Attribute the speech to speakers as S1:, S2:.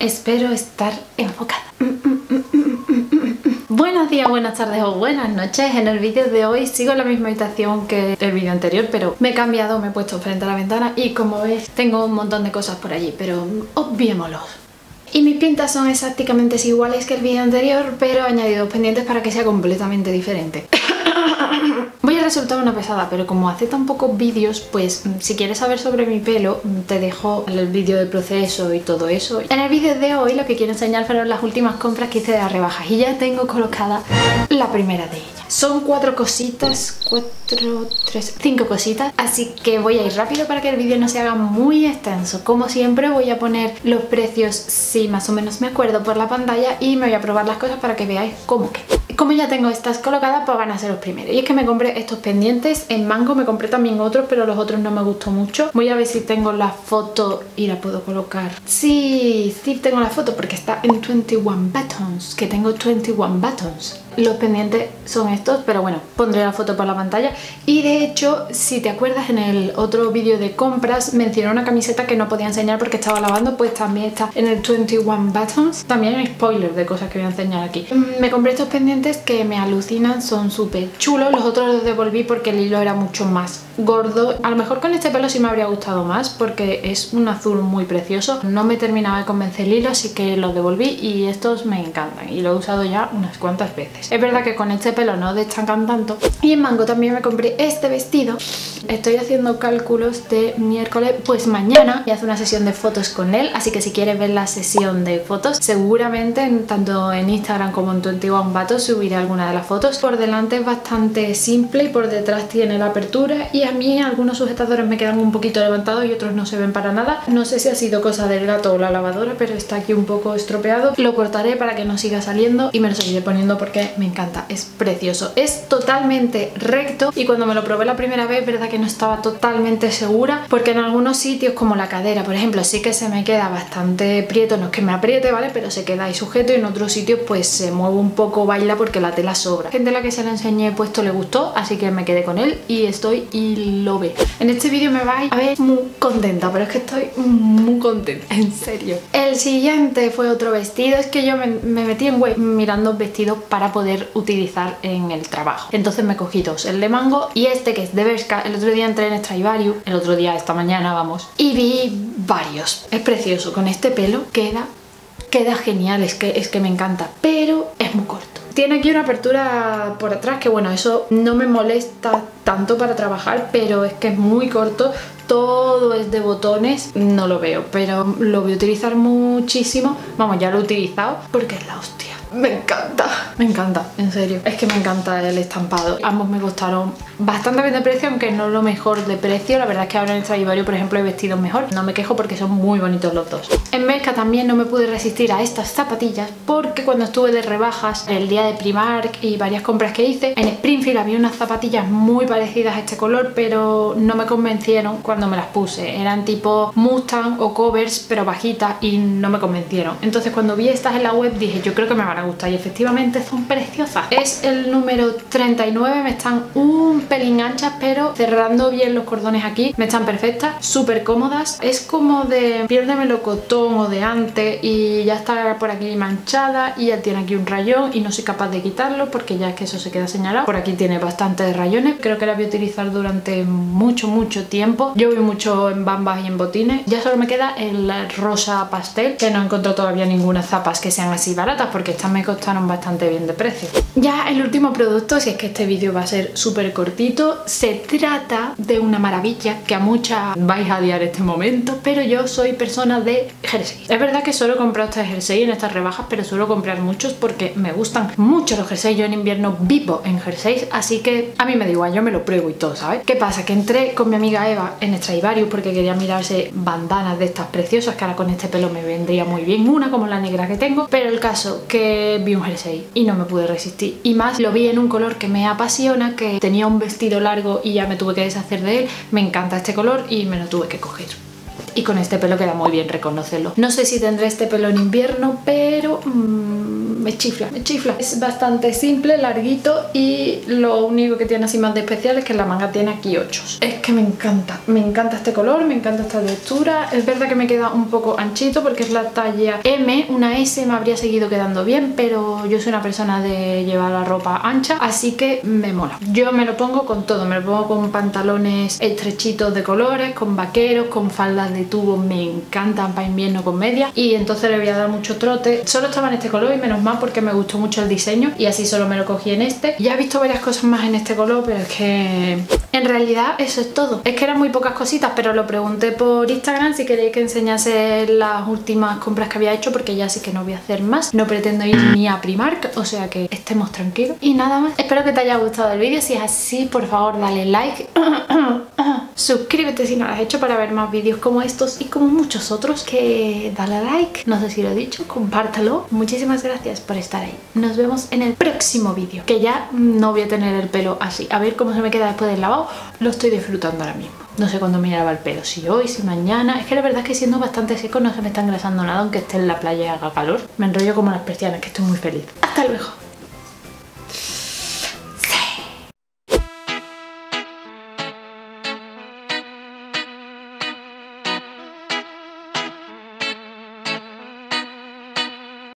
S1: Espero estar enfocada. Buenos días, buenas tardes o buenas noches. En el vídeo de hoy sigo en la misma habitación que el vídeo anterior, pero me he cambiado, me he puesto frente a la ventana y como ves tengo un montón de cosas por allí, pero obviémoslo. Y mis pintas son exactamente iguales que el vídeo anterior, pero he añadido pendientes para que sea completamente diferente. Voy a resultar una pesada, pero como hace tan pocos vídeos, pues si quieres saber sobre mi pelo, te dejo el vídeo del proceso y todo eso. En el vídeo de hoy lo que quiero enseñar fueron las últimas compras que hice de las rebajas y ya tengo colocada la primera de ellas. Son 4 cositas, 5 cositas, así que voy a ir rápido para que el vídeo no se haga muy extenso. Como siempre voy a poner los precios, si más o menos me acuerdo, por la pantalla y me voy a probar las cosas para que veáis cómo queda. Como ya tengo estas colocadas, pues van a ser los primeros. Y es que me compré estos pendientes en Mango, me compré también otros, pero los otros no me gustó mucho. Voy a ver si tengo la foto y la puedo colocar. Sí tengo la foto porque está en 21 buttons, que tengo 21 buttons. Los pendientes son estos, pero bueno, pondré la foto por la pantalla. Y de hecho, si te acuerdas, en el otro vídeo de compras mencioné una camiseta que no podía enseñar porque estaba lavando, pues también está en el 21 buttons. También hay spoilers de cosas que voy a enseñar aquí. Me compré estos pendientes que me alucinan, son súper chulos. Los otros los devolví porque el hilo era mucho más gordo. A lo mejor con este pelo sí me habría gustado más porque es un azul muy precioso. No me terminaba de convencer el hilo, así que los devolví y estos me encantan y lo he usado ya unas cuantas veces. Es verdad que con este pelo no destacan tanto. Y en Mango también me compré este vestido. Estoy haciendo cálculos de miércoles, pues mañana voy a hacer una sesión de fotos con él, así que si quieres ver la sesión de fotos, seguramente tanto en Instagram como en 21 buttons subiré alguna de las fotos. Por delante es bastante simple y por detrás tiene la apertura y a mí algunos sujetadores me quedan un poquito levantados y otros no se ven para nada. No sé si ha sido cosa del gato o la lavadora, pero está aquí un poco estropeado. Lo cortaré para que no siga saliendo y me lo seguiré poniendo porque me encanta, es precioso. Es totalmente recto y cuando me lo probé la primera vez, verdad que no estaba totalmente segura porque en algunos sitios como la cadera, por ejemplo, sí que se me queda bastante prieto, no es que me apriete, ¿vale? Pero se queda ahí sujeto y en otros sitios pues se mueve un poco, baila porque la tela sobra. Gente a la que se lo enseñé puesto le gustó, así que me quedé con él y estoy y lo ve. En este vídeo me vais a ver muy contenta, pero es que estoy muy contenta, en serio. El siguiente fue otro vestido, es que yo me metí en web mirando vestidos para poder utilizar en el trabajo. Entonces me cogí dos, el de Mango y este que es de Bershka. El otro día entré en Stradivarius, el otro día, esta mañana, vamos, y vi varios. Es precioso, con este pelo queda genial, es que me encanta, pero es muy corto. Tiene aquí una apertura por atrás que bueno, eso no me molesta tanto para trabajar, pero es que es muy corto, todo es de botones, no lo veo, pero lo voy a utilizar muchísimo. Vamos, ya lo he utilizado porque es la hostia. Me encanta, en serio. Es que me encanta el estampado. Ambos me costaron bastante bien de precio, aunque no lo mejor de precio. La verdad es que ahora en Stradivarius, por ejemplo, hay vestidos mejor. No me quejo porque son muy bonitos los dos. En Bershka también no me pude resistir a estas zapatillas porque cuando estuve de rebajas el día de Primark y varias compras que hice, en Springfield había unas zapatillas muy parecidas a este color, pero no me convencieron cuando me las puse. Eran tipo Mustang o Covers, pero bajitas y no me convencieron. Entonces cuando vi estas en la web dije, yo creo que me van a gustar y efectivamente son preciosas. Es el número 39, me están un pelín anchas, pero cerrando bien los cordones aquí me están perfectas, súper cómodas. Es como de piel de melocotón o de ante y ya está por aquí manchada y ya tiene aquí un rayón y no soy capaz de quitarlo porque ya es que eso se queda señalado. Por aquí tiene bastantes rayones, creo que la voy a utilizar durante mucho tiempo. Yo voy mucho en bambas y en botines. Ya solo me queda el rosa pastel, que no encuentro todavía ninguna zapas que sean así baratas porque estas me costaron bastante bien de precio. Ya el último producto, si es que este vídeo va a ser súper cortito, se trata de una maravilla que a muchas vais a odiar este momento, pero yo soy persona de jerseys. Es verdad que solo compro este jersey en estas rebajas, pero suelo comprar muchos porque me gustan mucho los jerseys. Yo en invierno vivo en jerseys, así que a mí me da igual, yo me lo pruebo y todo, ¿sabes? ¿Qué pasa? Que entré con mi amiga Eva en Stradivarius porque quería mirarse bandanas de estas preciosas que ahora con este pelo me vendría muy bien, una como la negra que tengo, pero el caso que vi un jersey y no me pude resistir, y más lo vi en un color que me apasiona, que tenía un vestido largo y ya me tuve que deshacer de él. Me encanta este color y me lo tuve que coger. y con este pelo queda muy bien reconocerlo. No sé si tendré este pelo en invierno, pero me chifla, me chifla. Es bastante simple, larguito, y lo único que tiene así más de especial es que la manga tiene aquí 8. Es que me encanta este color, me encanta esta textura. Es verdad que me queda un poco anchito porque es la talla M, una S me habría seguido quedando bien, pero yo soy una persona de llevar la ropa ancha, así que me mola. Yo me lo pongo con todo, me lo pongo con pantalones estrechitos de colores, con vaqueros, con faldas de tubo, me encantan para invierno con medias, y entonces le voy a dar mucho trote. Solo estaba en este color y menos mal porque me gustó mucho el diseño y así solo me lo cogí en este. Ya he visto varias cosas más en este color, pero es que en realidad eso es todo. Es que eran muy pocas cositas, pero lo pregunté por Instagram si queréis que enseñase las últimas compras que había hecho, porque ya sí que no voy a hacer más. No pretendo ir ni a Primark, o sea que estemos tranquilos. Y nada más, espero que te haya gustado el vídeo. Si es así, por favor dale like, suscríbete si no lo has hecho para ver más vídeos como estos y como muchos otros. Que dale like, no sé si lo he dicho, compártelo. Muchísimas gracias por estar ahí. Nos vemos en el próximo vídeo, que ya no voy a tener el pelo así. A ver cómo se me queda después del lavado. Lo estoy disfrutando ahora mismo. No sé cuándo me lava el pelo, si hoy, si mañana. Es que la verdad es que siendo bastante seco no se me está engrasando nada, aunque esté en la playa y haga calor. Me enrollo como las persianas, que estoy muy feliz. Hasta luego.